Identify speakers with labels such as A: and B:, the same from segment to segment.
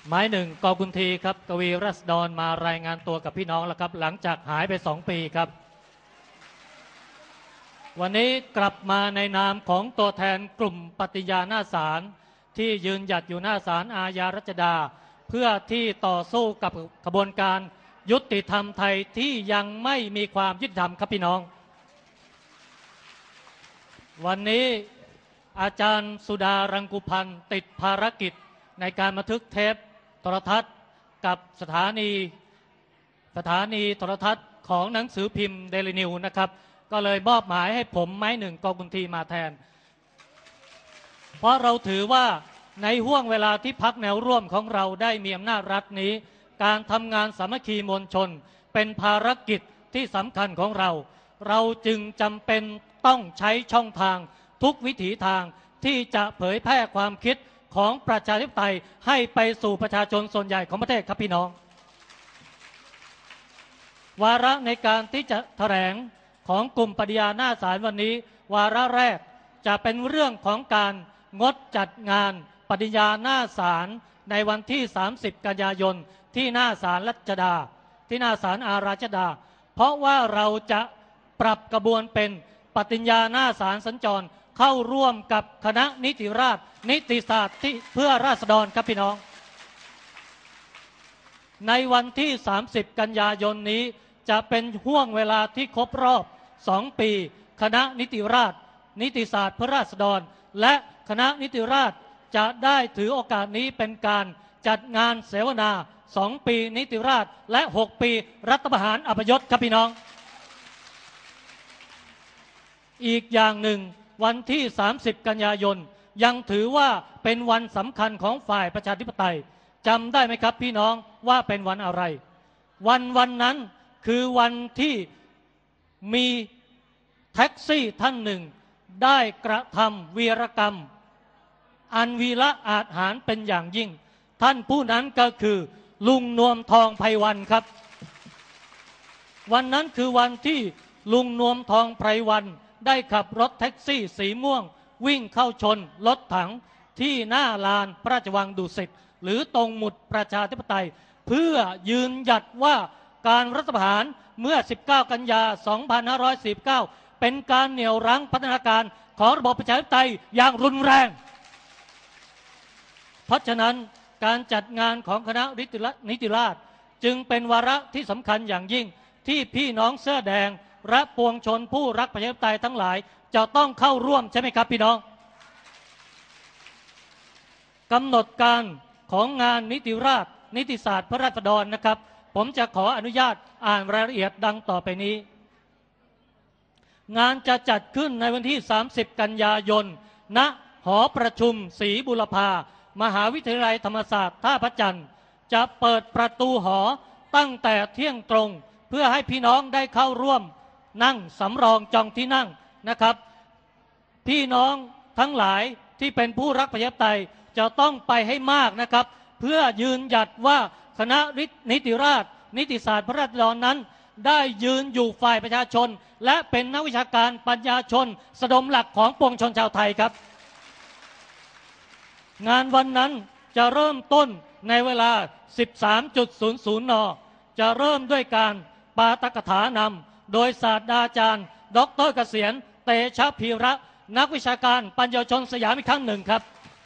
A: หมายหนึ่งกกุนทีครับกวีราษฎรมารายงานตัวกับพี่น้องแล้วครับหลังจากหายไป2 ปีครับวันนี้กลับมาในนามของตัวแทนกลุ่มปฏิญาณหน้าศาลที่ยืนหยัดอยู่หน้าศาลอาญารัชดาเพื่อที่ต่อสู้กับกระบวนการยุติธรรมไทยที่ยังไม่มีความยุติธรรมครับพี่น้องวันนี้อาจารย์สุดารังกุพันธ์ติดภารกิจในการบันทึกเทปโทรทัศน์กับสถานีโทรทัศน์ของหนังสือพิมพ์เดลินิวนะครับก็เลยมอบหมายให้ผมไม้หนึ่งกกุนทีมาแทนเพราะเราถือว่าในห่วงเวลาที่พรรคแนวร่วมของเราได้มีอำนาจรัฐนี้การทำงานสามัคคีมวลชนเป็นภารกิจที่สำคัญของเราจึงจำเป็นต้องใช้ช่องทางทุกวิถีทางที่จะเผยแพร่ความคิดของประชาธิปไตยให้ไปสู่ประชาชนส่วนใหญ่ของประเทศครับพี่น้องวาระในการที่จะแถลงของกลุ่มปฏิญาณหน้าศาลวันนี้วาระแรกจะเป็นเรื่องของการงดจัดงานปฏิญาณหน้าศาลในวันที่30 กันยายนที่หน้าศาลรัชดาที่หน้าศาลอาราชดาเพราะว่าเราจะปรับกระบวนเป็นปฏิญญาหน้าศาลสัญจรเข้าร่วมกับคณะนิติราษฎร์นิติศาสตร์ที่เพื่อราษฎรครับพี่น้องในวันที่30 กันยายนนี้จะเป็นห่วงเวลาที่ครบรอบ2 ปีคณะนิติราษฎร์นิติศาสตร์เพื่อราษฎรและคณะนิติราษฎร์จะได้ถือโอกาสนี้เป็นการจัดงานเสวนา2 ปีนิติราษฎร์และ6 ปีรัฐประหารอัปยศครับพี่น้องอีกอย่างหนึ่งวันที่30 กันยายนยังถือว่าเป็นวันสำคัญของฝ่ายประชาธิปไตยจำได้ไหมครับพี่น้องว่าเป็นวันอะไรวันนั้นคือวันที่มีแท็กซี่ท่านหนึ่งได้กระทำวีรกรรมอันวีระอาจหาญเป็นอย่างยิ่งท่านผู้นั้นก็คือลุงนวมทองไพวันครับวันนั้นคือวันที่ลุงนวมทองไพวันได้ขับรถแท็กซี่สีม่วงวิ่งเข้าชนรถถังที่หน้าลานพระราชวังดุสิตหรือตรงหมุดประชาธิปไตยเพื่อยืนหยัดว่าการรัฐประหารเมื่อ19 กันยา 2549เป็นการเหนี่ยวรั้งพัฒนาการของระบบประชาธิปไตยอย่างรุนแรงเพราะฉะนั้นการจัดงานของคณะนิติราษฎร์จึงเป็นวาระที่สำคัญอย่างยิ่งที่พี่น้องเสื้อแดงและปวงชนผู้รักประชาธิปไตยทั้งหลายจะต้องเข้าร่วมใช่ไหมครับพี่น้องกำหนดการของงานนิติราษฎร์นิติศาสตร์พระราษฎรนะครับผมจะขออนุญาตอ่านรายละเอียดดังต่อไปนี้งานจะจัดขึ้นในวันที่30 กันยายนณหอประชุมศรีบุรพามหาวิทยาลัยธรรมศาสตร์ท่าพระจันทร์จะเปิดประตูหอตั้งแต่เที่ยงตรงเพื่อให้พี่น้องได้เข้าร่วมนั่งสำรองจองที่นั่งนะครับพี่น้องทั้งหลายที่เป็นผู้รักประชาธิปไตยจะต้องไปให้มากนะครับเพื่อยืนหยัดว่าคณะนิติราษฎร์นิติศาสตร์พระราษฎรนั้นได้ยืนอยู่ฝ่ายประชาชนและเป็นนักวิชาการปัญญาชนสดมหลักของปวงชนชาวไทยครับงานวันนั้นจะเริ่มต้นในเวลา 13.00 น.จะเริ่มด้วยการปาฐกถานำโดยศาสตราจารย์ดร.เกษียณเตชะพีระนักวิชาการปัญญาชนสยามอีกครั้งหนึ่งครับ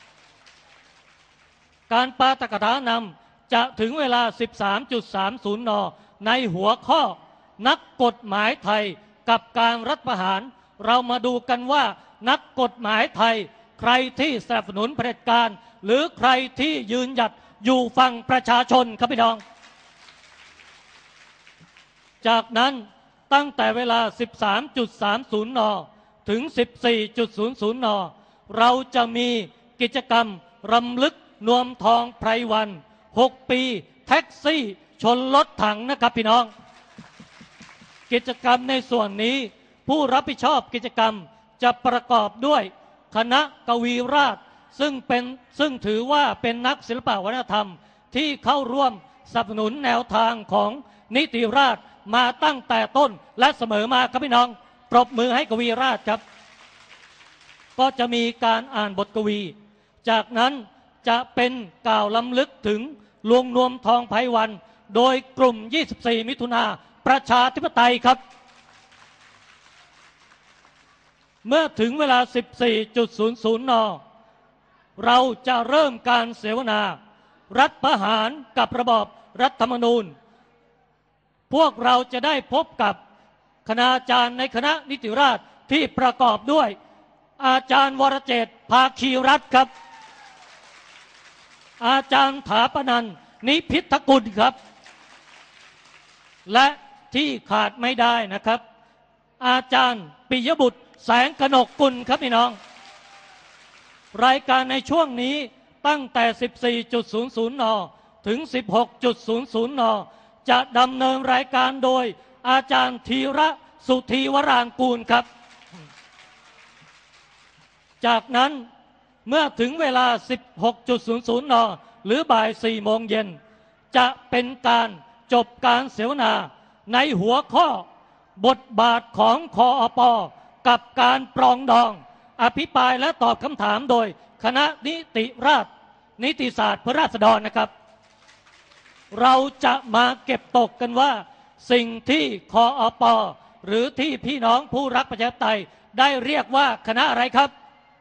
A: การปาฐกถานำจะถึงเวลา 13.30 น.ในหัวข้อนักกฎหมายไทยกับการรัฐประหารเรามาดูกันว่านักกฎหมายไทยใครที่สนับสนุนเผด็จการหรือใครที่ยืนหยัดอยู่ฝั่งประชาชนครับพี่น้องจากนั้นตั้งแต่เวลา 13.30 น.ถึง 14.00 น.เราจะมีกิจกรรมรำลึกนวมทองไพรวัน6 ปีแท็กซี่ชนรถถังนะครับพี่น้องกิจกรรมในส่วนนี้ผู้รับผิดชอบกิจกรรมจะประกอบด้วยคณะกวีราษฎร์ซึ่งถือว่าเป็นนักศิลปวัฒนธรรมที่เข้าร่วมสนับสนุนแนวทางของนิติราษฎร์มาตั้งแต่ต้นและเสมอมาครับพี่น้องปรบมือให้กวีราษฎร์ครับก็จะมีการอ่านบทกวีจากนั้นจะเป็นกล่าวล้ำลึกถึงลุงนวมทองไพวันโดยกลุ่ม 24 มิถุนาประชาธิปไตยครับเมื่อถึงเวลา 14.00 น.เราจะเริ่มการเสวนารัฐประหารกับระบอบรัฐธรรมนูญพวกเราจะได้พบกับคณาจารย์ในคณะนิติราษฎร์ที่ประกอบด้วยอาจารย์วรเจตน์ ภาคีรัตน์ครับอาจารย์ถาปนันท์ นิพิทกุลครับและที่ขาดไม่ได้นะครับอาจารย์ปิยบุตรแสงกนกกุลครับพี่น้องรายการในช่วงนี้ตั้งแต่ 14.00 น.ถึง 16.00 น.จะดำเนินรายการโดยอาจารย์ธีระสุธีวรางกูลครับจากนั้นเมื่อถึงเวลา 16.00 น.หรือบ่าย 4 โมงเย็นจะเป็นการจบการเสวนาในหัวข้อบทบาทของคอป.กับการปรองดองอภิปรายและตอบคำถามโดยคณะนิติศาสตร์เพื่อราษฎรนะครับเราจะมาเก็บตกกันว่าสิ่งที่คอป.หรือที่พี่น้องผู้รักประชาธิปไตยได้เรียกว่าคณะอะไรครับ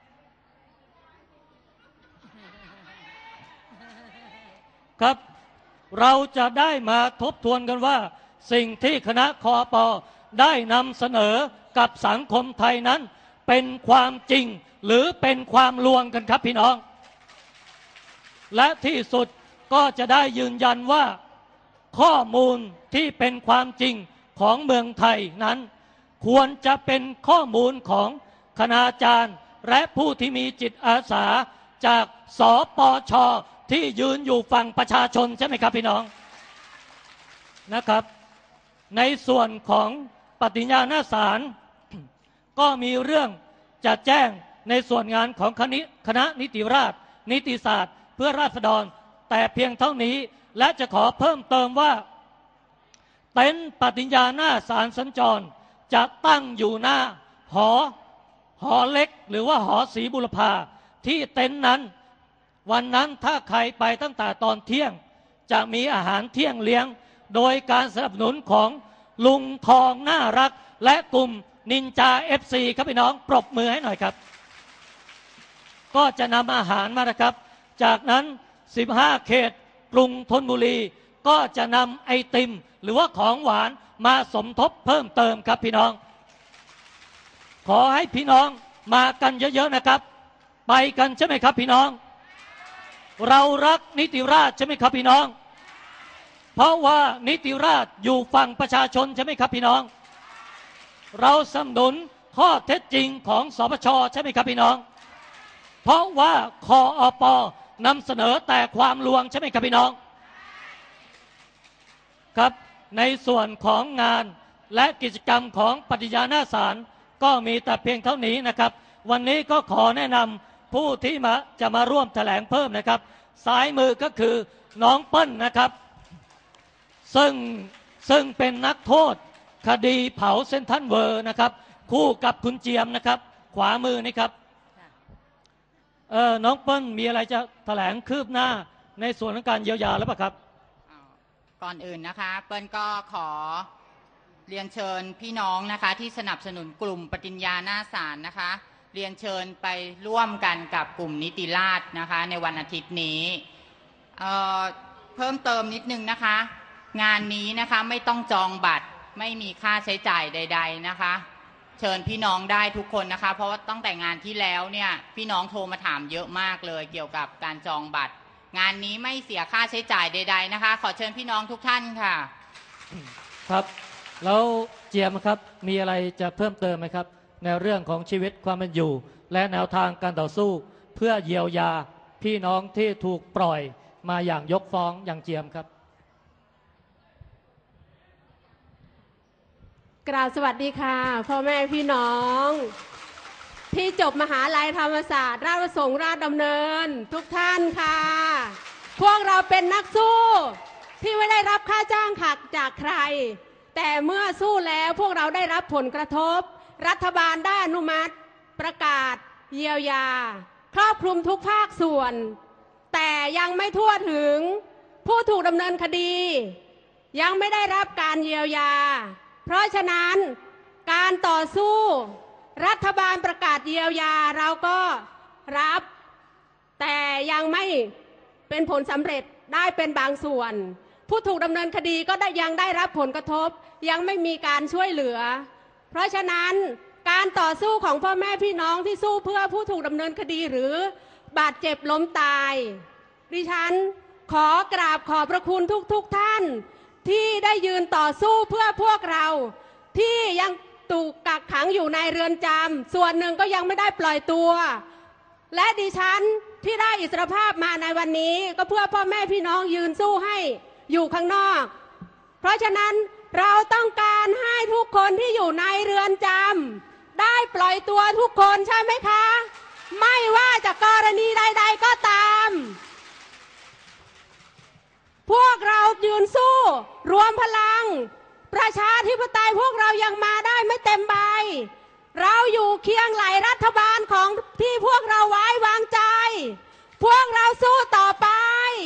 A: ครับเราจะได้มาทบทวนกันว่าสิ่งที่คณะคอป.ได้นำเสนอกับสังคมไทยนั้นเป็นความจริงหรือเป็นความลวงกันครับพี่น้องและที่สุดก็จะได้ยืนยันว่าข้อมูลที่เป็นความจริงของเมืองไทยนั้นควรจะเป็นข้อมูลของคณาจารย์และผู้ที่มีจิตอาสาจากสปช.ที่ยืนอยู่ฝั่งประชาชนใช่ไหมครับพี่น้องนะครับในส่วนของปฏิญญาณศาลก็มีเรื่องจะแจ้งในส่วนงานของคณะนิติราษฎร์นิติศาสตร์เพื่อราษฎรแต่เพียงเท่านี้และจะขอเพิ่มเติมว่าเต็นท์ปฏิญญาหน้าศาลสัญจรจะตั้งอยู่หน้าหอเล็กหรือว่าหอศรีบุรพาที่เต็นท์นั้นวันนั้นถ้าใครไปตั้งแต่ตอนเที่ยงจะมีอาหารเที่ยงเลี้ยงโดยการสนับสนุนของลุงทองน่ารักและกลุ่มนินจา FC ครับพี่น้องปรบมือให้หน่อยครับก็จะนำอาหารมานะครับจากนั้น15เขตกรุงธนบุรีก็จะนำไอติมหรือว่าของหวานมาสมทบเพิ่มเติมครับพี่น้องขอให้พี่น้องมากันเยอะๆนะครับไปกันใช่ไหมครับพี่น้องเรารักนิติราษฎร์ใช่ไหมครับพี่น้องเพราะว่านิติราษฎร์อยู่ฝั่งประชาชนใช่ไหมครับพี่น้องเราสนับสนุนข้อเท็จจริงของสปช.ใช่ไหมครับพี่น้องเพราะว่าคอป.นำเสนอแต่ความลวงใช่ไหมครับพี่น้องครับในส่วนของงานและกิจกรรมของปฏิญาณหน้าศาลก็มีแต่เพียงเท่านี้นะครับวันนี้ก็ขอแนะนำผู้ที่จะมาร่วมแถลงเพิ่มนะครับซ้ายมือก็คือน้องเปิ้ลนะครับซึ่งเป็นนักโทษคดีเผาเซ็นทรัลเวิลด์นะครับคู่กับคุณเจียมนะครับขวามือนี่ครับน้องเปิ้ลมีอะไรจะแถลงคืบหน้าในส่วนของการเยียวยาแล้วป่ะครับ
B: ก่อนอื่นนะคะเปิ้ลก็ขอเรียนเชิญพี่น้องนะคะที่สนับสนุนกลุ่มปฏิญญาหน้าศาลนะคะเรียนเชิญไปร่วมกันกับกลุ่มนิติราษฎร์นะคะในวันอาทิตย์นี้เพิ่มเติมนิดนึงนะคะงานนี้นะคะไม่ต้องจองบัตรไม่มีค่าใช้จ่ายใดๆนะคะเชิญพี่น้องได้ทุกคนนะคะเพราะว่าตั้งแต่งานที่แล้วเนี่ยพี่น้องโทรมาถามเยอะมากเลยเกี่ยวกับการจองบัตรงานนี้ไม่เสียค่าใช้จ่ายใดๆนะคะขอเชิญพี่น้องทุกท่านค่ะ
A: ครับแล้วเจียมครับมีอะไรจะเพิ่มเติมไหมครับในเรื่องของชีวิตความเป็นอยู่และแนวทางการต่อสู้เพื่อเยียวยาพี่น้องที่ถูกปล่อยมาอย่างยกฟ้องอย่างเจียมครับ
C: กราบสวัสดีค่ะพ่อแม่พี่น้องที่จบมหาลัยธรรมศาสตร์ราชประสงค์ราชดำเนินทุกท่านค่ะพวกเราเป็นนักสู้ที่ไม่ได้รับค่าจ้างขักจากใครแต่เมื่อสู้แล้วพวกเราได้รับผลกระทบรัฐบาลได้อนุมัติประกาศเยียวยาครอบคลุมทุกภาคส่วนแต่ยังไม่ทั่วถึงผู้ถูกดำเนินคดียังไม่ได้รับการเยียวยาเพราะฉะนั้นการต่อสู้รัฐบาลประกาศเยียวยาเราก็รับแต่ยังไม่เป็นผลสำเร็จได้เป็นบางส่วนผู้ถูกดำเนินคดีก็ยังได้รับผลกระทบยังไม่มีการช่วยเหลือเพราะฉะนั้นการต่อสู้ของพ่อแม่พี่น้องที่สู้เพื่อผู้ถูกดำเนินคดีหรือบาดเจ็บล้มตายดิฉันขอกราบขอบพระคุณทุกท่านที่ได้ยืนต่อสู้เพื่อพวกเราที่ยังถูกกักขังอยู่ในเรือนจำส่วนหนึ่งก็ยังไม่ได้ปล่อยตัวและดิฉันที่ได้อิสรภาพมาในวันนี้ก็เพื่อพ่อแม่พี่น้องยืนสู้ให้อยู่ข้างนอกเพราะฉะนั้นเราต้องการให้ทุกคนที่อยู่ในเรือนจำได้ปล่อยตัวทุกคนใช่ไหมคะไม่ว่าจะกรณีใดๆก็ตามพวกเรายืนสู้รวมพลังประชาธิปไตยพวกเรายังมาได้ไม่เต็มใบเราอยู่เคียงไหลรัฐบาลของที่พวกเราไว้วางใจพวกเราสู้ต่อไป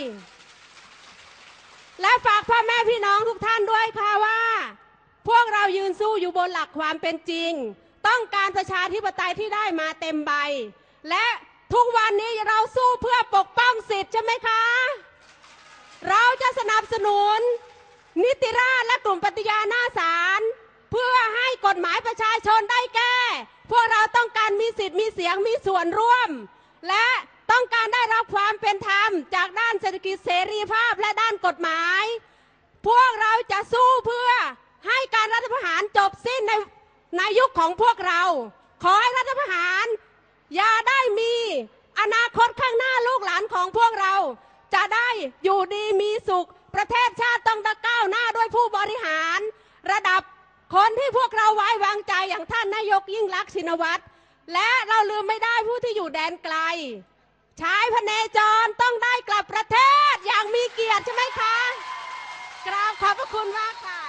C: และฝากพ่อแม่พี่น้องทุกท่านด้วยค่ะว่าพวกเรายืนสู้อยู่บนหลักความเป็นจริงต้องการประชาธิปไตยที่ได้มาเต็มใบและทุกวันนี้เราสู้เพื่อปกป้องสิทธิ์ใช่ไหมคะเราจะสนับสนุนนิติราษฎร์และกลุ่มปฏิญาณหน้าศาลเพื่อให้กฎหมายประชาชนได้แก้พวกเราต้องการมีสิทธิ์มีเสียงมีส่วนร่วมและต้องการได้รับความเป็นธรรมจากด้านเศรษฐกิจเสรีภาพและด้านกฎหมายพวกเราจะสู้เพื่อให้การรัฐประหารจบสิ้นในยุคของพวกเราขอให้รัฐประหารอย่าได้มีอนาคตข้างหน้าลูกหลานของพวกเราจะได้อยู่ดีมีสุขประเทศชาติต้องก้าวหน้าด้วยผู้บริหารระดับคนที่พวกเราไว้วางใจอย่างท่านนายกยิ่งลักษณ์ชินวัตรและเราลืมไม่ได้ผู้ที่อยู่แดนไกลชายพเนจรต้องได้กลับประเทศอย่างมีเกียรติใช่ไหมคะกราบขอบพระคุณมากค่ะ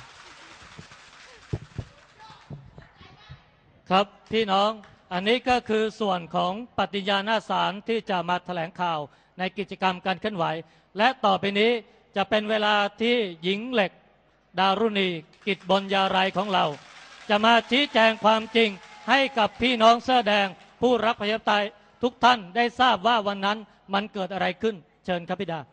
A: ครับพี่น้องอันนี้ก็คือส่วนของปฏิญาณหน้าศาลที่จะมาแถลงข่าวในกิจกรรมการเคลื่อนไหวและต่อไปนี้จะเป็นเวลาที่หญิงเหล็กดารุณีกิจบญญาไรของเราจะมาชี้แจงความจริงให้กับพี่น้องเสื้อแดงผู้รักประชาธิปไตยทุกท่านได้ทราบว่าวันนั้นมันเกิดอะไรขึ้นเชิญครับพี่ดา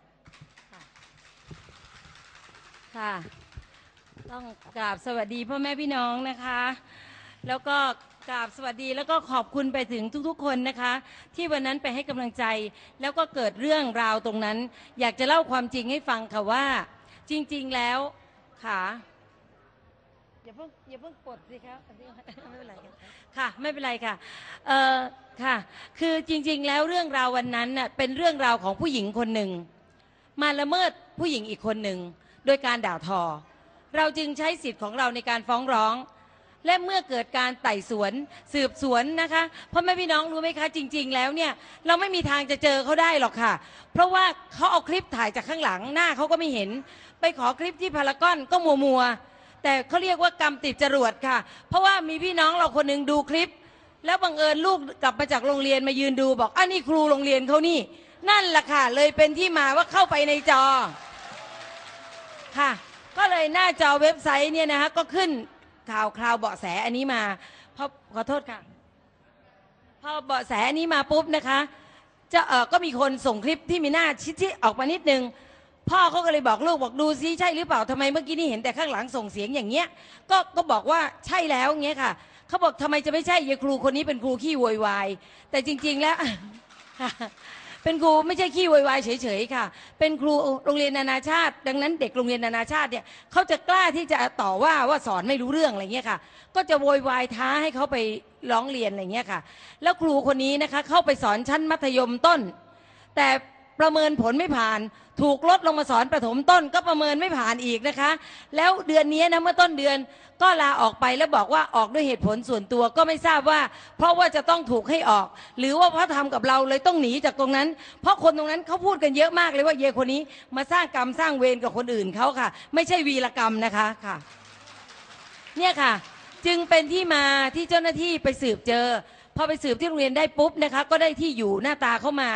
D: ค่ะต้องกราบสวัสดีพ่อแม่พี่น้องนะคะแล้วก็กราบสวัสดีแล้วก็ขอบคุณไปถึงทุกๆคนนะคะที่วันนั้นไปให้กำลังใจแล้วก็เกิดเรื่องราวตรงนั้นอยากจะเล่าความจริงให้ฟังค่ะว่าจริงๆแล้วค่ะอย่าเพิ่งกดสิครับไม่เป็นไรค่ะไม่เป็นไรค่ะค่ะคือจริงๆแล้วเรื่องราววันนั้นน่ะเป็นเรื่องราวของผู้หญิงคนหนึ่งมาละเมิดผู้หญิงอีกคนหนึ่งโดยการด่าทอเราจึงใช้สิทธิ์ของเราในการฟ้องร้องและเมื่อเกิดการไต่สวนสืบสวนนะคะพ่อแม่พี่น้องรู้ไหมคะจริงๆแล้วเนี่ยเราไม่มีทางจะเจอเขาได้หรอกค่ะเพราะว่าเขาเอาคลิปถ่ายจากข้างหลังหน้าเขาก็ไม่เห็นไปขอคลิปที่พารากอนก็มัวแต่เขาเรียกว่ากรรมติดจรวดค่ะเพราะว่ามีพี่น้องเราคนหนึ่งดูคลิปแล้วบังเอิญลูกกลับมาจากโรงเรียนมายืนดูบอกอันนี้ครูโรงเรียนเขานี่นั่นแหละค่ะเลยเป็นที่มาว่าเข้าไปในจอค่ะก็เลยหน้าจอเว็บไซต์เนี่ยนะคะก็ขึ้นข่าวเบาะแสอันนี้มาขอโทษค่ะพอเบาะแสอันนี้มาปุ๊บนะคะก็มีคนส่งคลิปที่มีหน้าชิดๆออกมานิดนึงพ่อเขาก็เลยบอกลูกบอกดูซิใช่หรือเปล่าทำไมเมื่อกี้นี่เห็นแต่ข้างหลังส่งเสียงอย่างเงี้ยก็บอกว่าใช่แล้วเงี้ยค่ะเขาบอกทำไมจะไม่ใช่ยายครูคนนี้เป็นครูขี้โวยวายแต่จริงๆแล้วเป็นครูไม่ใช่ขี้โวยวายเฉยๆค่ะเป็นครูโรงเรียนนานาชาติดังนั้นเด็กโรงเรียนนานาชาติเนี่ยเขาจะกล้าที่จะต่อว่าสอนไม่รู้เรื่องอะไรเงี้ยค่ะก็จะโวยวายท้าให้เขาไปร้องเรียนอะไรเงี้ยค่ะแล้วครูคนนี้นะคะเข้าไปสอนชั้นมัธยมต้นแต่ประเมินผลไม่ผ่านถูกลดลงมาสอนประถมต้นก็ประเมินไม่ผ่านอีกนะคะแล้วเดือนนี้นะเมื่อต้นเดือนก็ลาออกไปแล้วบอกว่าออกด้วยเหตุผลส่วนตัวก็ไม่ทราบว่าเพราะว่าจะต้องถูกให้ออกหรือว่าเพราะทำกับเราเลยต้องหนีจากตรงนั้นเพราะคนตรงนั้นเขาพูดกันเยอะมากเลยว่าเยคนนี้มาสร้างกรรมสร้างเวรกับคนอื่นเขาค่ะไม่ใช่วีรกรรมนะคะค่ะเนี่ยค่ะจึงเป็นที่มาที่เจ้าหน้าที่ไปสืบเจอพอไปสืบที่โรงเรียนได้ปุ๊บนะคะก็ได้ที่อยู่หน้าตาเข้ามา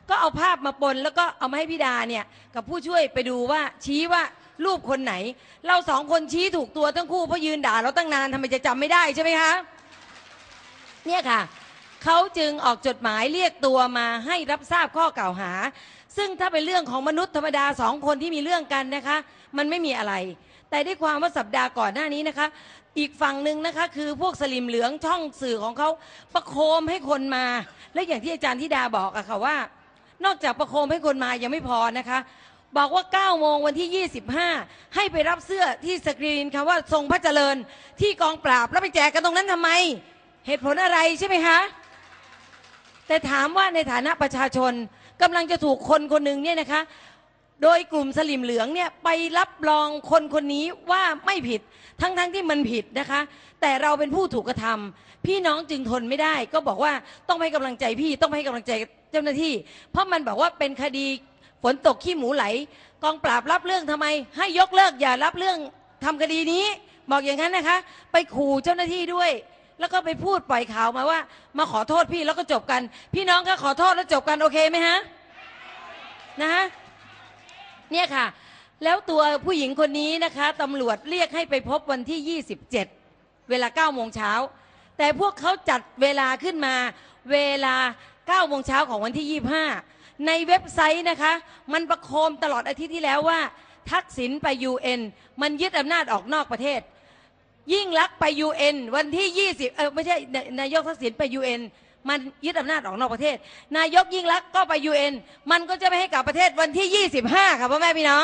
D: ก็เอาภาพมาปนแล้วก็เอามาให้พี่ดาเนี่ยกับผู้ช่วยไปดูว่าชี้ว่ารูปคนไหนเราสองคนชี้ถูกตัวทั้งคู่เพราะยืนด่าเราตั้งนานทำไมจะจำไม่ได้ใช่ไหมคะเนี่ยค่ะเขาจึงออกจดหมายเรียกตัวมาให้รับทราบข้อกล่าวหาซึ่งถ้าเป็นเรื่องของมนุษย์ธรรมดาสองคนที่มีเรื่องกันนะคะมันไม่มีอะไรแต่ด้วยความว่าสัปดาห์ก่อนหน้านี้นะคะอีกฝั่งหนึ่งนะคะคือพวกสลิมเหลืองช่องสื่อของเขาประโคมให้คนมาและอย่างที่อาจารย์ธิดาบอกอะค่ะว่านอกจากประโคมให้คนมายังไม่พอนะคะบอกว่า9 โมงวันที่25ให้ไปรับเสื้อที่สกรีนค่ะว่าทรงพระเจริญที่กองปราบแล้วไปแจกกันตรงนั้นทำไมเหตุผลอะไรใช่ไหมคะแต่ถามว่าในฐานะประชาชนกำลังจะถูกคนคนหนึ่งเนี่ยนะคะโดยกลุ่มสลิมเหลืองเนี่ยไปรับรองคนคนนี้ว่าไม่ผิดทั้งที่มันผิดนะคะแต่เราเป็นผู้ถูกกระทำพี่น้องจึงทนไม่ได้ก็บอกว่าต้องให้กำลังใจพี่ต้องให้กำลังใจเจ้าหน้าที่เพราะมันบอกว่าเป็นคดีฝนตกขี้หมูไหลกองปราบรับเรื่องทำไมให้ยกเลิกอย่ารับเรื่องทำคดีนี้บอกอย่างนั้นนะคะไปขู่เจ้าหน้าที่ด้วยแล้วก็ไปพูดปล่อยข่าวมาว่ามาขอโทษพี่แล้วก็จบกันพี่น้องก็ขอโทษแล้วจบกันโอเคไหมฮะนะฮะเนี่ยค่ะแล้วตัวผู้หญิงคนนี้นะคะตำรวจเรียกให้ไปพบวันที่27เวลา9 โมงเช้าแต่พวกเขาจัดเวลาขึ้นมาเวลา9 โมงเช้าของวันที่25ในเว็บไซต์นะคะมันประโคมตลอดอาทิตย์ที่แล้วว่าทักษิณไป UN มันยึดอำนาจออกนอกประเทศยิ่งลักษณ์ไป UN วันที่20ไม่ใช่นายกทักษิณไป UN มันยึดอำนาจออกนอกประเทศนายกยิ่งลักษณ์ก็ไป UN มันก็จะไม่ให้กลับประเทศวันที่25ค่ะพ่อแม่พี่น้อง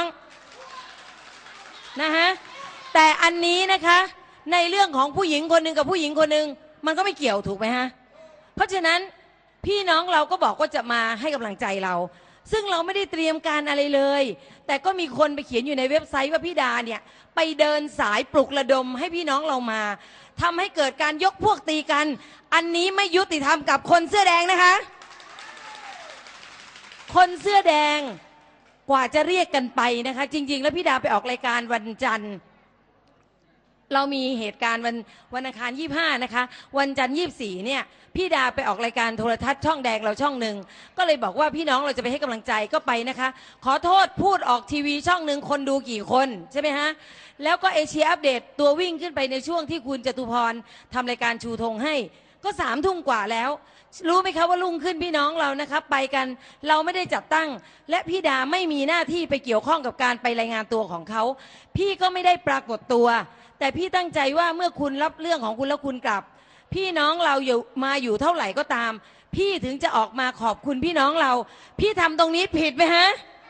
D: นะฮะแต่อันนี้นะคะในเรื่องของผู้หญิงคนหนึ่งกับผู้หญิงคนหนึ่งมันก็ไม่เกี่ยวถูกไหมฮะเพราะฉะนั้นพี่น้องเราก็บอกว่าจะมาให้กำลังใจเราซึ่งเราไม่ได้เตรียมการอะไรเลยแต่ก็มีคนไปเขียนอยู่ในเว็บไซต์ว่าพี่ดาเนี่ยไปเดินสายปลุกระดมให้พี่น้องเรามาทำให้เกิดการยกพวกตีกันอันนี้ไม่ยุติธรรมกับคนเสื้อแดงนะคะคนเสื้อแดงกว่าจะเรียกกันไปนะคะจริงๆแล้วพี่ดาไปออกรายการวันจันทร์เรามีเหตุการณ์วันอังคาร25นะคะวันจันทร์24เนี่ยพี่ดาไปออกรายการโทรทัศน์ช่องแดงเราช่องหนึ่งก็เลยบอกว่าพี่น้องเราจะไปให้กำลังใจก็ไปนะคะขอโทษพูดออกทีวีช่องหนึ่งคนดูกี่คนใช่ไหมฮะแล้วก็เอเชียอัปเดตตัววิ่งขึ้นไปในช่วงที่คุณจตุพรทำรายการชูธงให้ก็3 ทุ่มกว่าแล้วรู้ไหมคะว่ารุ่งขึ้นพี่น้องเรานะครับไปกันเราไม่ได้จัดตั้งและพี่ดาไม่มีหน้าที่ไปเกี่ยวข้องกับการไปรายงานตัวของเขาพี่ก็ไม่ได้ปรากฏตัวแต่พี่ตั้งใจว่าเมื่อคุณรับเรื่องของคุณแล้วคุณกลับพี่น้องเราอยู่เท่าไหร่ก็ตามพี่ถึงจะออกมาขอบคุณพี่น้องเราพี่ทำตรงนี้ผิดไหมฮะ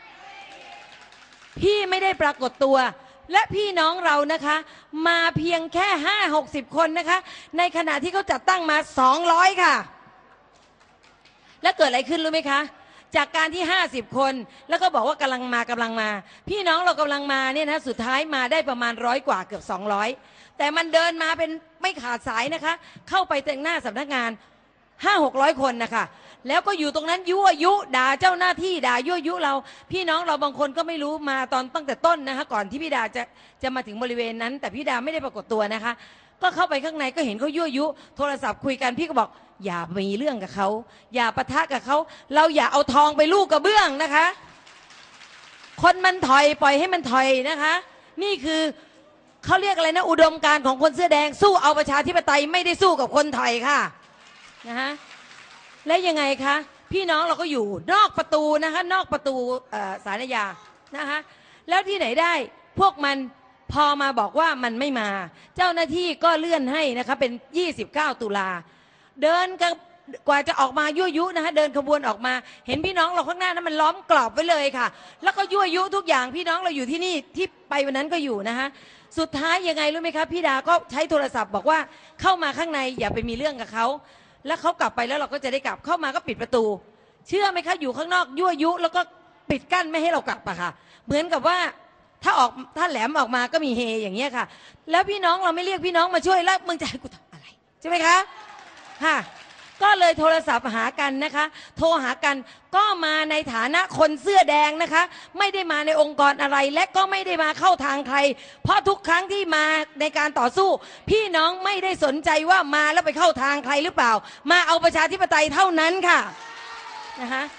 D: พี่ไม่ได้ปรากฏตัวและพี่น้องเรานะคะมาเพียงแค่50-60 คนนะคะในขณะที่เขาจัดตั้งมา200ค่ะแล้วเกิดอะไรขึ้นรู้ไหมคะจากการที่50 คนแล้วก็บอกว่ากำลังมาพี่น้องเรากำลังมาเนี่ยนะสุดท้ายมาได้ประมาณ100 กว่าเกือบ200แต่มันเดินมาเป็นไม่ขาดสายนะคะเข้าไปแต่งหน้าสำนักงาน500-600 คนนะคะแล้วก็อยู่ตรงนั้นยั่วยุด่าเจ้าหน้าที่ด่ายั่วยุเราพี่น้องเราบางคนก็ไม่รู้มาตั้งแต่ต้นนะคะก่อนที่พี่ดาจะมาถึงบริเวณนั้นแต่พี่ดาไม่ได้ปรากฏตัวนะคะก็เข้าไปข้างในก็เห็นเขายั่วยุโทรศัพท์คุยกันพี่ก็บอกอย่ามีเรื่องกับเขาอย่าปะทะกับเขาเราอย่าเอาทองไปลูกกระเบื้องนะคะคนมันถอยปล่อยให้มันถอยนะคะนี่คือเขาเรียกอะไรนะอุดมการณ์ของคนเสื้อแดงสู้เอาประชาธิปไตยไม่ได้สู้กับคนถอยค่ะนะฮะและยังไงคะพี่น้องเราก็อยู่นอกประตูนะคะนอกประตูศาลยานะคะแล้วที่ไหนได้พวกมันพอมาบอกว่ามันไม่มาเจ้าหน้าที่ก็เลื่อนให้นะคะเป็น29 ตุลาเดินกันกว่าจะออกมายั่วยุนะคะเดินขบวนออกมาเห็นพี่น้องเราข้างหน้านั้นมันล้อมกรอบไว้เลยค่ะแล้วก็ยั่วยุทุกอย่างพี่น้องเราอยู่ที่นี่ที่ไปวันนั้นก็อยู่นะคะสุดท้ายยังไงรู้ไหมคะพี่ดาก็ใช้โทรศัพท์บอกว่าเข้ามาข้างในอย่าไปมีเรื่องกับเขาแล้วเขากลับไปแล้วเราก็จะได้กลับเข้ามาก็ปิดประตูเชื่อไหมคะอยู่ข้างนอกยั่วยุแล้วก็ปิดกั้นไม่ให้เรากลับอะค่ะเหมือนกับว่าถ้าแหลมออกมาก็มีเฮอย่างเงี้ยค่ะแล้วพี่น้องเราไม่เรียกพี่น้องมาช่วยแล้วมึงจะให้กูทำอะไรใช่ไหมคะค่ะก็เลยโทรศัพท์หากันนะคะโทรหากันก็มาในฐานะคนเสื้อแดงนะคะไม่ได้มาในองค์กรอะไรและก็ไม่ได้มาเข้าทางใครเพราะทุกครั้งที่มาในการต่อสู้พี่น้องไม่ได้สนใจว่ามาแล้วไปเข้าทางใครหรือเปล่ามาเอาประชาธิปไตยเท่านั้นค่ะนะคะ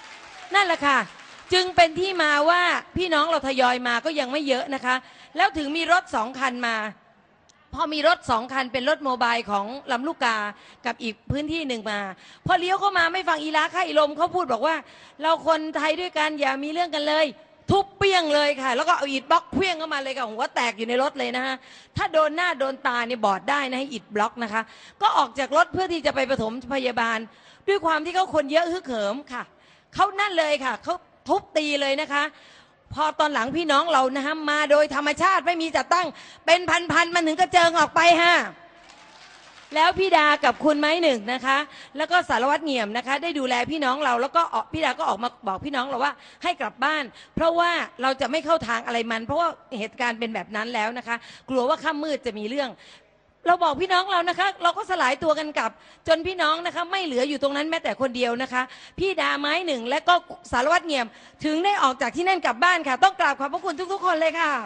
D: นั่นแหละค่ะจึงเป็นที่มาว่าพี่น้องเราทยอยมาก็ยังไม่เยอะนะคะแล้วถึงมีรถ2 คันมาพอมีรถ2 คันเป็นรถโมบายของลำลูกกากับอีกพื้นที่หนึ่งมาพอเลี้ยวเข้ามาไม่ฟังอีลาค่าอีลมเขาพูดบอกว่าเราคนไทยด้วยกันอย่ามีเรื่องกันเลยทุบเปี้ยงเลยค่ะแล้วก็เอาอิฐบล็อกเพี้ยงเข้ามาเลยค่ะหัวแตกอยู่ในรถเลยนะคะถ้าโดนหน้าโดนตาเนี่ยบอดได้นะให้อิฐบล็อกนะคะก็ออกจากรถเพื่อที่จะไปปฐมพยาบาลด้วยความที่เขาคนเยอะฮึกเหิมค่ะเขานั่นเลยค่ะเขาทุบตีเลยนะคะพอตอนหลังพี่น้องเรานะคะมาโดยธรรมชาติไม่มีจัดตั้งเป็นพันๆมันถึงกระเจิงออกไปฮะแล้วพี่ดากับคุณไม้หนึ่งนะคะแล้วก็สารวัตรเงี่ยมนะคะได้ดูแลพี่น้องเราแล้วก็พี่ดาก็ออกมาบอกพี่น้องเราว่าให้กลับบ้านเพราะว่าเราจะไม่เข้าทางอะไรมันเพราะว่าเหตุการณ์เป็นแบบนั้นแล้วนะคะกลัวว่าค่ำมืดจะมีเรื่องเราบอกพี่น้องเรานะคะเราก็สลายตัวกันกลับจนพี่น้องนะคะไม่เหลืออยู่ตรงนั้นแม้แต่คนเดียวนะคะพี่ดาไม้หนึ่งและก็สารวัตรเงี่ยมถึงได้ออกจากที่นั่นกลับบ้านค่ะต้องกราบขอบพระคุณทุกๆคนเลยค่ะ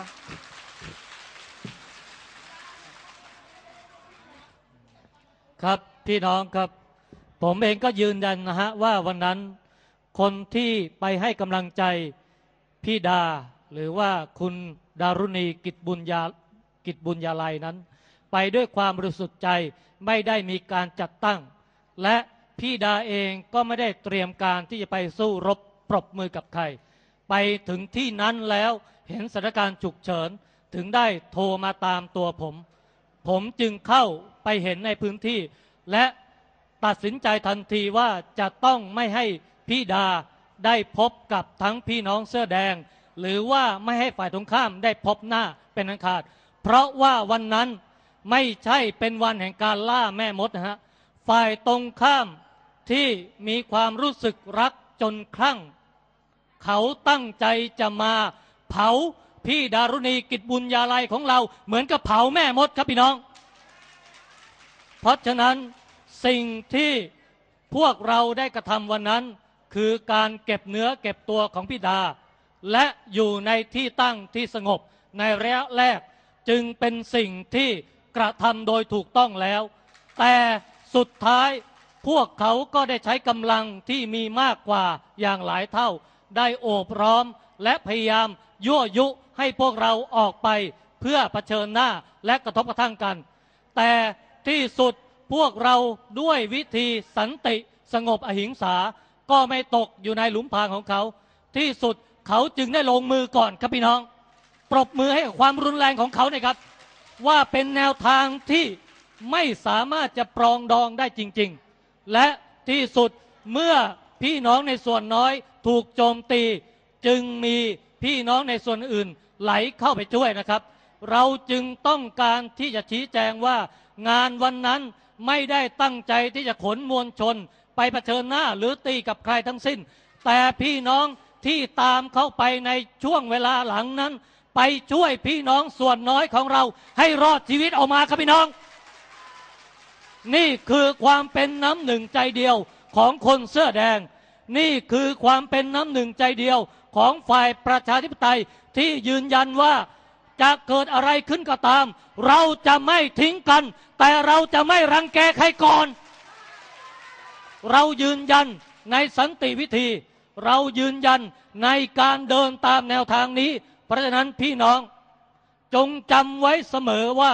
A: ครับพี่น้องครับผมเองก็ยืนยันนะฮะว่าวันนั้นคนที่ไปให้กำลังใจพี่ดาหรือว่าคุณดารุณีกิจบุญญาลัยนั้นไปด้วยความบริสุทธิ์ใจไม่ได้มีการจัดตั้งและพี่ดาเองก็ไม่ได้เตรียมการที่จะไปสู้รบปรบมือกับใครไปถึงที่นั้นแล้วเห็นสถานการณ์ฉุกเฉินถึงได้โทรมาตามตัวผมจึงเข้าไปเห็นในพื้นที่และตัดสินใจทันทีว่าจะต้องไม่ให้พี่ดาได้พบกับทั้งพี่น้องเสื้อแดงหรือว่าไม่ให้ฝ่ายตรงข้ามได้พบหน้าเป็นอันขาดเพราะว่าวันนั้นไม่ใช่เป็นวันแห่งการล่าแม่มดนะฮะฝ่ายตรงข้ามที่มีความรู้สึกรักจนคลั่งเขาตั้งใจจะมาเผาพี่ดารุณีกิจบุญญาลัยของเราเหมือนกับเผาแม่มดครับพี่น้องเพราะฉะนั้นสิ่งที่พวกเราได้กระทำวันนั้นคือการเก็บเนื้อเก็บตัวของพี่ดาและอยู่ในที่ตั้งที่สงบในระยะแรกจึงเป็นสิ่งที่กระทำโดยถูกต้องแล้วแต่สุดท้ายพวกเขาก็ได้ใช้กำลังที่มีมากกว่าอย่างหลายเท่าได้โอบล้อมและพยายามยั่วยุให้พวกเราออกไปเพื่อเผชิญหน้าและกระทบกระทั่งกันแต่ที่สุดพวกเราด้วยวิธีสันติสงบอหิงสาก็ไม่ตกอยู่ในหลุมพรางของเขาที่สุดเขาจึงได้ลงมือก่อนครับพี่น้องปรบมือให้กับความรุนแรงของเขาหน่อยครับว่าเป็นแนวทางที่ไม่สามารถจะปรองดองได้จริงๆและที่สุดเมื่อพี่น้องในส่วนน้อยถูกโจมตีจึงมีพี่น้องในส่วนอื่นไหลเข้าไปช่วยนะครับเราจึงต้องการที่จะชี้แจงว่างานวันนั้นไม่ได้ตั้งใจที่จะขนมวลชนไปเผชิญหน้าหรือตีกับใครทั้งสิ้นแต่พี่น้องที่ตามเข้าไปในช่วงเวลาหลังนั้นไปช่วยพี่น้องส่วนน้อยของเราให้รอดชีวิตออกมาครับพี่น้องนี่คือความเป็นน้ำหนึ่งใจเดียวของคนเสื้อแดงนี่คือความเป็นน้ำหนึ่งใจเดียวของฝ่ายประชาธิปไตยที่ยืนยันว่าจะเกิดอะไรขึ้นก็ตามเราจะไม่ทิ้งกันแต่เราจะไม่รังแกใครก่อนเรายืนยันในสันติวิธีเรายืนยันในการเดินตามแนวทางนี้เพราะฉะนั้นพี่น้องจงจำไว้เสมอว่า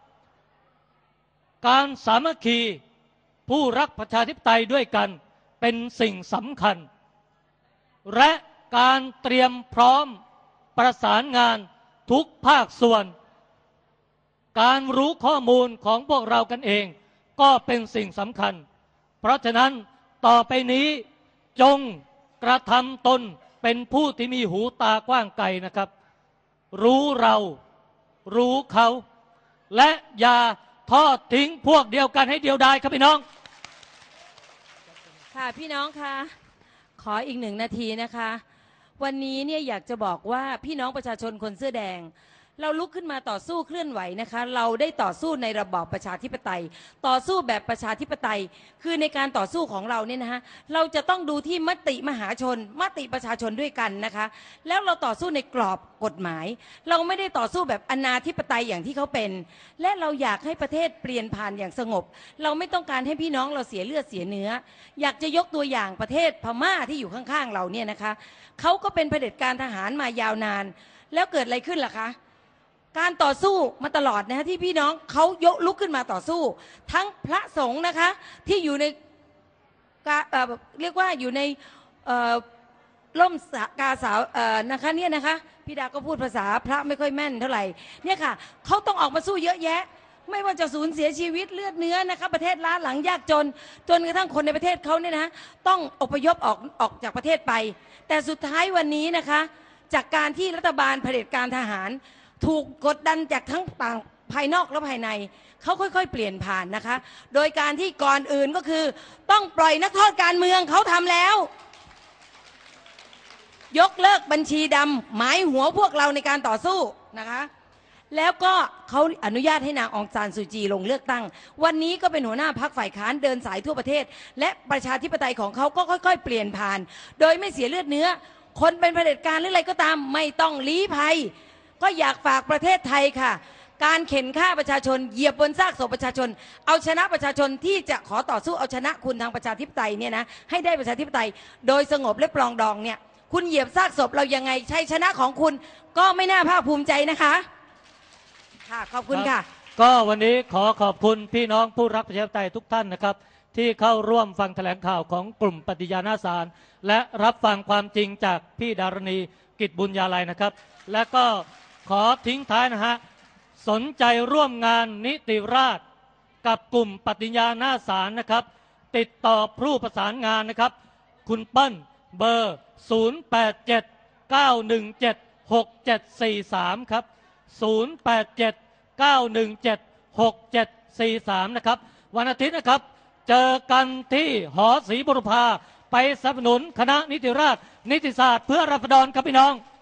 A: การสามัคคีผู้รักประชาธิปไตยด้วยกันเป็นสิ่งสำคัญและการเตรียมพร้อมประสานงานทุกภาคส่วนการรู้ข้อมูลของพวกเรากันเองก็เป็นสิ่งสำคัญเพราะฉะนั้นต่อไปนี้จงกระทำตนเป็นผู้ที่มีหูตากว้างไกลนะครับรู้เรารู้เขาและอย่าทอดทิ้งพวกเดียวกันให้เดียวดายครับพี่น้อง
D: ค่ะพี่น้องคะขออีก1 นาทีนะคะวันนี้เนี่ยอยากจะบอกว่าพี่น้องประชาชนคนเสื้อแดงเราลุกขึ้นมาต่อสู้เคลื่อนไหวนะคะเราได้ต่อสู้ในระบอบประชาธิปไตยต่อสู้แบบประชาธิปไตยคือในการต่อสู้ของเราเนี่ยนะคะเราจะต้องดูที่มติมหาชนมติประชาชนด้วยกันนะคะแล้วเราต่อสู้ในกรอบกฎหมายเราไม่ได้ต่อสู้แบบอนาธิปไตยอย่างที่เขาเป็นและเราอยากให้ประเทศเปลี่ยนผ่านอย่างสงบเราไม่ต้องการให้พี่น้องเราเสียเลือดเสียเนื้ออยากจะยกตัวอย่างประเทศพม่าที่อยู่ข้างๆเราเนี่ยนะคะเขาก็เป็นเผด็จการทหารมายาวนานแล้วเกิดอะไรขึ้นล่ะคะการต่อสู้มาตลอดนะฮะที่พี่น้องเขายกลุกขึ้นมาต่อสู้ทั้งพระสงฆ์นะคะที่อยู่ในเรียกว่าอยู่ในร่มกาสาวนะคะเนี่ยนะคะพี่ดาก็พูดภาษาพระไม่ค่อยแม่นเท่าไหร่เนี่ยค่ะเขาต้องออกมาสู้เยอะแยะไม่ว่าจะสูญเสียชีวิตเลือดเนื้อนะคะประเทศล้าหลังยากจนกระทั่งคนในประเทศเขาเนี่ยนะต้องอพยพออกจากประเทศไปแต่สุดท้ายวันนี้นะคะจากการที่รัฐบาลเผด็จการทหารถูกกดดันจากทั้งต่างภายนอกและภายในเขาค่อยๆเปลี่ยนผ่านนะคะโดยการที่ก่อนอื่นก็คือต้องปล่อยนักโทษการเมืองเขาทำแล้วยกเลิกบัญชีดำหมายหัวพวกเราในการต่อสู้นะคะแล้วก็เขาอนุญาตให้นางองซานซูจีลงเลือกตั้งวันนี้ก็เป็นหัวหน้าพรรคฝ่ายค้านเดินสายทั่วประเทศและประชาธิปไตยของเขาก็ค่อยๆเปลี่ยนผ่านโดยไม่เสียเลือดเนื้อคนเป็นเผด็จการหรืออะไรก็ตามไม่ต้องลี้ภัยก็อยากฝากประเทศไทยค่ะการเข็นฆ่าประชาชนเหยียบบนซากศพประชาชนเอาชนะประชาชนที่จะขอต่อสู้เอาชนะคุณทางประชาธิปไตยเนี่ยนะให้ได้ประชาธิปไตยโดยสงบและปรองดองเนี่ยคุณเหยียบซากศพเรายังไงชัยชนะของคุณก็ไม่น่าภาคภูมิใจนะคะค่ะขอบคุณค่ะ
A: ก็วันนี้ขอขอบคุณพี่น้องผู้รักประชาธิปไตยทุกท่านนะครับที่เข้าร่วมฟังแถลงข่าวของกลุ่มปฏิญาณาสารและรับฟังความจริงจากพี่ดารณีกิจบุญญาลัยนะครับและก็ขอทิ้งท้ายนะฮะสนใจร่วมงานนิติราษฎร์กับกลุ่มปฏิญาณาสารนะครับติดต่อผู้ประสานงานนะครับคุณเปิ้ลเบอร์ 0879176743 ครับ 0879176743 นะครับวันอาทิตย์นะครับเจอกันที่หอศรีบุรพาไปสนับสนุนคณะนิติราษฎร์นิติศาสตร์เพื่อราษฎรครับพี่น้อง